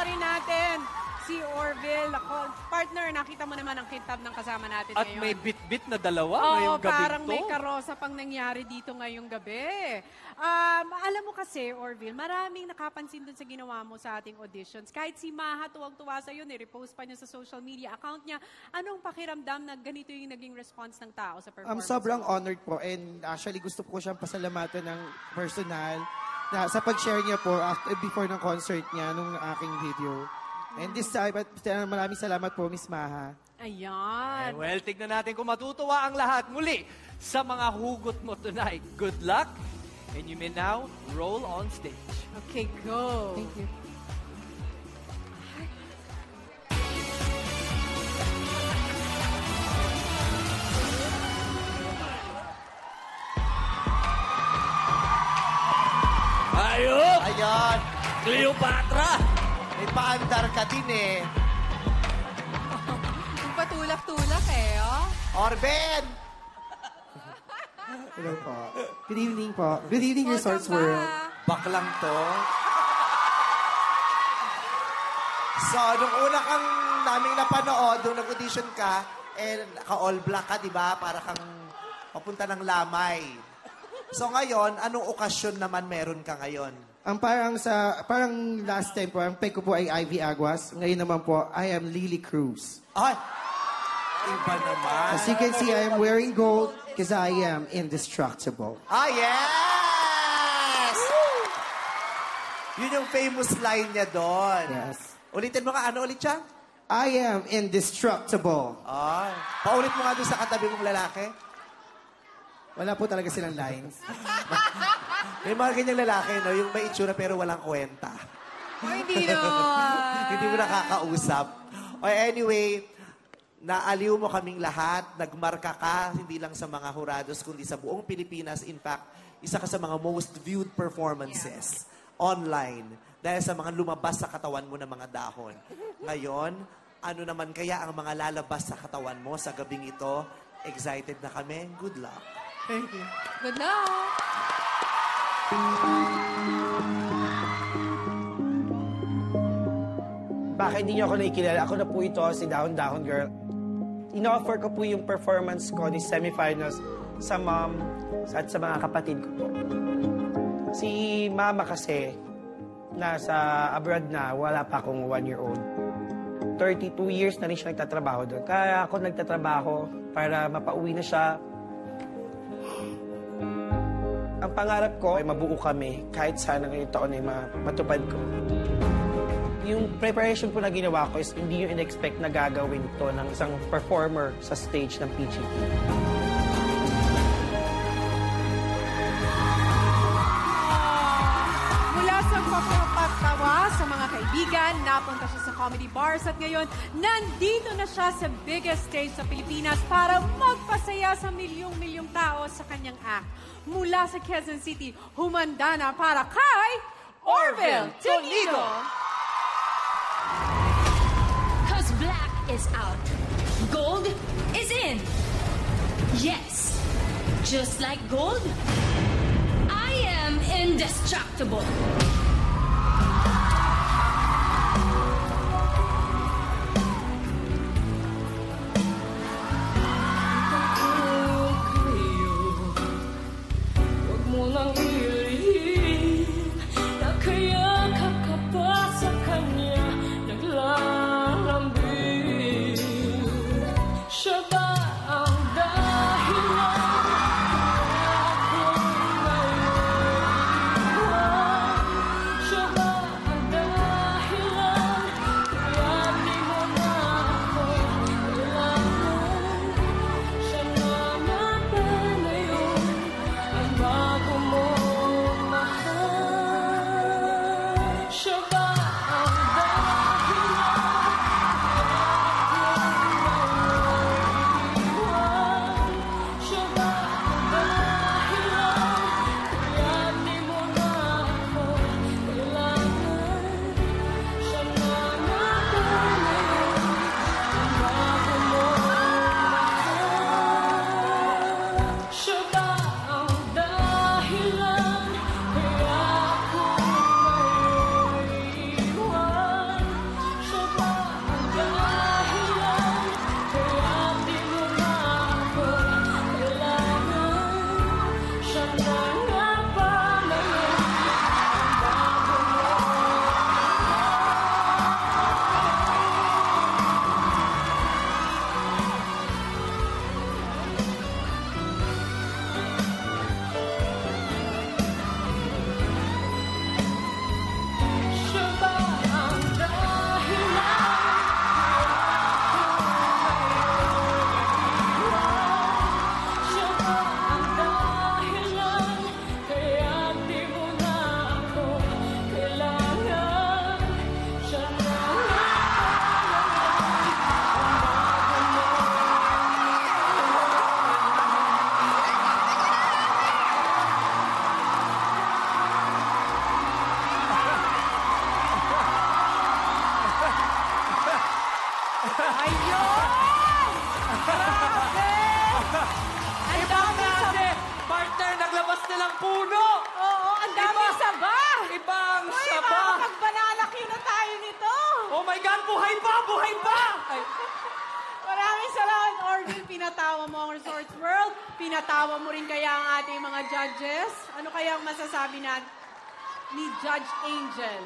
rin natin si Orville. Partner, nakita mo naman ang kintab ng kasama natin At ngayon. may bit-bit na dalawa ngayong gabi parang may karosa pang nangyari dito ngayong gabi. Alam mo kasi, Orville, maraming nakapansin dun sa ginawa mo sa ating auditions. Kahit si Maha tuwang-tuwa sa'yo, nirepost pa niya sa social media account niya. Anong pakiramdam na ganito yung naging response ng tao sa performance? Sobrang honored po, and actually gusto ko siyang pasalamatan ng personal na sa pag-share niya po before ng concert niya nung aking video. And this time, maraming salamat po, Miss Maha. Ayan. Well, tignan natin kung matutuwa ang lahat muli sa mga hugot mo tonight. Good luck, and you may now roll on stage. Okay, go. Thank you. Ayun! Ayan. Cleopatra! May paandar ka din eh. Yung patulak-tulak eh, oh. Orben! Hello po. Good evening po. Good evening, Resorts World. Baklang to. So, nung una kang naming napanood, nung nag-audition ka, naka-all black ka, di ba? Para kang papunta ng Lamay. So ngayon, anong okasyon naman meron ka ngayon? Parang last time po, ang peg ko po ay Ivy Aguas. Ngayon naman po, I am Lily Cruz. Ay! Iba naman. As you can see, I am wearing gold because I am indestructible. Ah, yes! Yun yung famous line niya doon. Yes. Ulitin mo ka, ano ulit siya? I am indestructible. Ay. Paulit mo nga doon sa katabi mong lalaki. Wala po talaga silang lines. May mga ganyang lalaki, no? Yung may itsura pero walang kwenta. Hindi naman. Hindi mo nakakausap. O anyway, naaliw mo kaming lahat. Nagmarka ka, hindi lang sa mga hurados, kundi sa buong Pilipinas. In fact, isa ka sa mga most viewed performances online dahil sa mga lumabas sa katawan mo ng mga dahon. Ngayon, ano naman kaya ang mga lalabas sa katawan mo sa gabing ito? Excited na kami. Good luck. Thank you. Good luck. Baka hindi niyo ako nakikilala. Ako na po ito, si Dahon Dahon Girl. In-offer ko po yung performance ko ni semifinals sa mom at sa mga kapatid ko po. Si mama kasi, nasa abroad na, wala pa akong 1-year-old. 32 years na rin siya nagtatrabaho doon. Kaya ako nagtatrabaho para mapauwi na siya. Ang pangarap ko ay mabuo kami kahit sana ngayong taon ay matupad ko. Yung preparation po na ginawa ko is hindi yung in-expect na gagawin ito ng isang performer sa stage ng PGP. Mula sa pagpapatawa sa mga kaibigan, napunta siya sa comedy bars at ngayon, nandito na siya sa biggest stage sa Pilipinas para magpasaya sa milyong-milyong tao sa kanyang act. Mula sa Quezon City, humanda na para kay Orville Tonido! Cause black is out. Gold is in. Yes, just like gold, I am indestructible. pinatawa mo ang Resorts World? Pinatawa mo rin kaya ang ating mga judges? Ano kaya ang masasabi ni Judge Angel?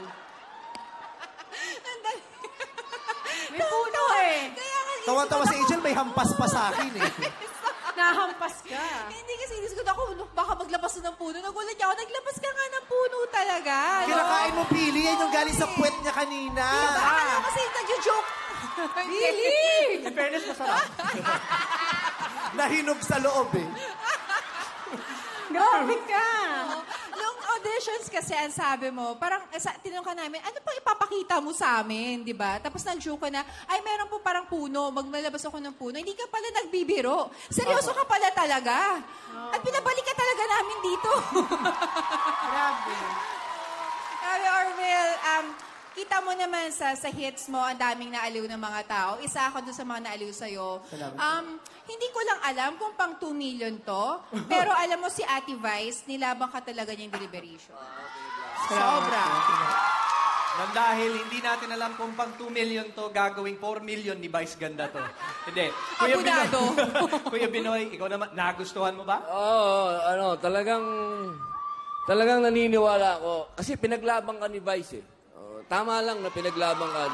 May puno eh. Tawa-tawa si Angel, may hampas pa sa akin eh. Nahampas ka. Hindi kasi inisip ko ako, baka maglabas na ng puno. Nagulat niya ako, naglabas ka nga ng puno talaga. Kinakain mo pili, yan yung galing sa puwet niya kanina. Akala ko kasi nagjo-joke. Really? In fairness, masarap. Nahinog sa loob eh. Grabe ka. Nung auditions kasi, ang sabi mo, parang tinanong ka namin, ano pang ipapakita mo sa amin, di ba? Tapos nag-joke ka na, ay, meron po parang puno, maglalabas ako ng puno. Hindi ka pala nagbibiro. Seryoso ka pala talaga. At pinabalik ka talaga namin dito. Grabe. Sabi, Orville, kita mo naman sa hits mo, ang daming naaliw ng mga tao. Isa ako doon sa mga naaliw sa'yo. Hindi ko lang alam kung pang 2 million to, pero alam mo si Ate Vice, nilabang ka talaga niyang deliberation. Sobra. Nang dahil hindi natin alam kung pang 2 million to, gagawing 4 million ni Vice Ganda to. Hindi. Abunado. Kuya Binoy, ikaw naman, nagustuhan mo ba? Oo, talagang naniniwala ako. Kasi pinaglaban ka ni Vice eh. Tama lang na pinaglaban ka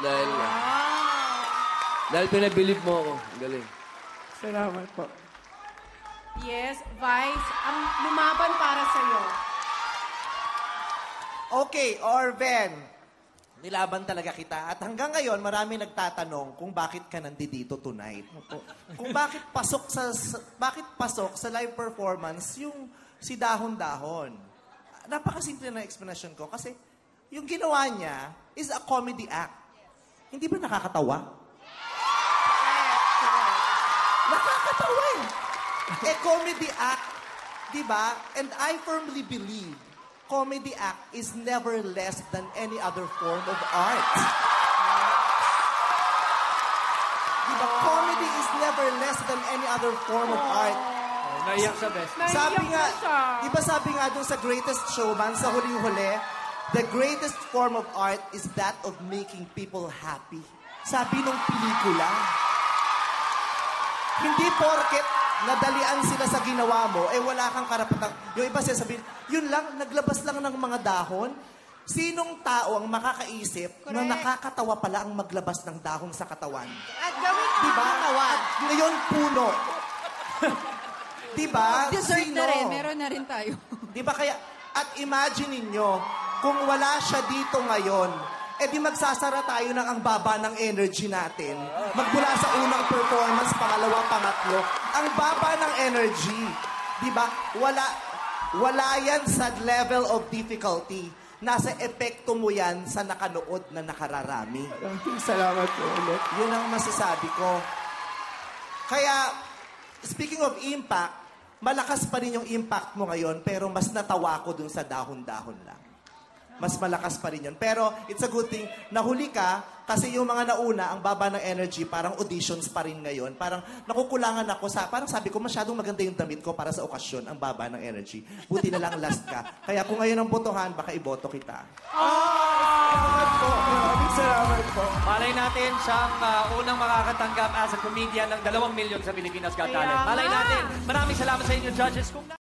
dahil pinabilib mo ako. Galing. Salamat po. Yes, Vice, ang lumaban para sa'yo. Okay, Orven. Nilaban talaga kita. At hanggang ngayon, marami nagtatanong kung bakit ka nandito tonight. Kung bakit pasok sa live performance yung si Dahon Dahon. Napakasimple na explanation ko kasi yung ginawa niya is a comedy act. Hindi ba nakakatawa? Nakakatawa eh. Comedy act, di ba? And I firmly believe comedy act is never less than any other form of art. Di ba? Comedy is never less than any other form of art. Naiyak sa best. Sabi Naiyak nga, na siya. di ba sabi nga dun sa Greatest Showman, sa huling-huli, the greatest form of art is that of making people happy. Sabi nung pelikula. Hindi porket nadalian sila sa ginawa mo, wala kang karapatang... Yung iba siya sabihin, yun lang, naglabas lang ng mga dahon. Sinong tao ang makakaisip na nakakatawa pala ang maglabas ng dahon sa katawan? At gawin ka Diba? katawan. At ngayon, puno. Diba? Dessert Sino? na rin, meron na rin tayo. Di ba kaya, at imagine ninyo, kung wala siya dito ngayon, di magsasara tayo ng ang baba ng energy natin. Magmula sa unang performance, pangalawa, pangatlo, ang baba ng energy. Di ba? Wala yan sa level of difficulty. Nasa epekto mo yan sa nakanood na nakararami. Maraming salamat po ulit. Yun ang masasabi ko. Kaya, speaking of impact, malakas pa rin yung impact mo ngayon, pero mas natawa ko dun sa dahon-dahon lang. Mas malakas pa rin yun. Pero it's a good thing, nahuli ka, kasi yung mga nauna, ang baba ng energy, parang auditions pa rin ngayon. Parang nakukulangan ako parang sabi ko, masyadong maganda yung damit ko para sa okasyon, ang baba ng energy. Buti na lang last ka. Kaya kung ngayon ang botohan, baka iboto kita. Maraming salamat po. Malay natin siyang unang makakatanggap as a comedian ng 2 million sa Pilipinas Got Talent. Kaya Malay nga. natin. Maraming salamat sa inyo, judges. Kung